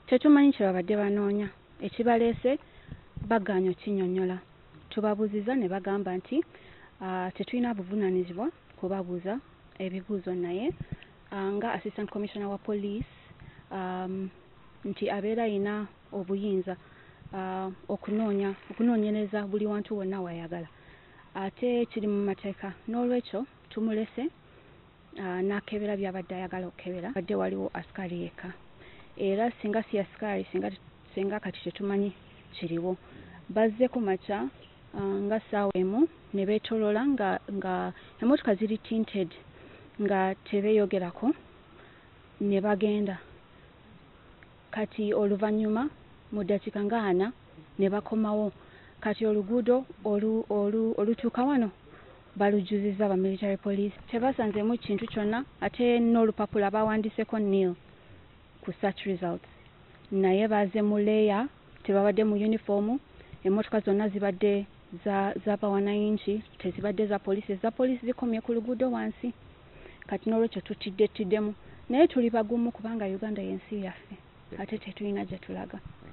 Tetumanyi kye babadde banoonya. Ekibaleese bagaanyi okinnyonnyola. Tubabuuziza ne bagamba nti tetulina buvunaanyizibwa kubabuuza ebibuuzo naye nga Assistant Commissioner wa Police nti abeera ayina obuyinza okunoonyereza buli wantu wonna wayagala. Ate kiri mu mateeka n'olwekyo tumulese n'akebera by'abadde ayagala okukebera. Badde waliwo asikali yekka. Era singa si asikali singa kati tetumanyi kiriwo. Bazze ku makya nga ssaawa emu ne beetolola nga emmotoka ziri tinted nga tebeeyogerako ne bagenda. Kati oluvannyuma mu ddakiika nga 4 ne bakomawo. Kati oluguudo olutuuka wano balujjuzizza ba military police. Tebasanzemu kintu kyonna ate n'olupapula bawandiiseko nil ku search results. Naye baaze mu leeya, tebabadde mu uniform. Emmotoka zonna zibadde za bawanayinki, tezibadde za poliisi. Eza poliisi zikomye ku luguudo wansi. Kati n'olwekyo tutiddemu. Naye tuli bagumu kubanga Uganda y'ensi yaffe. Ate tetulina gye tulaga.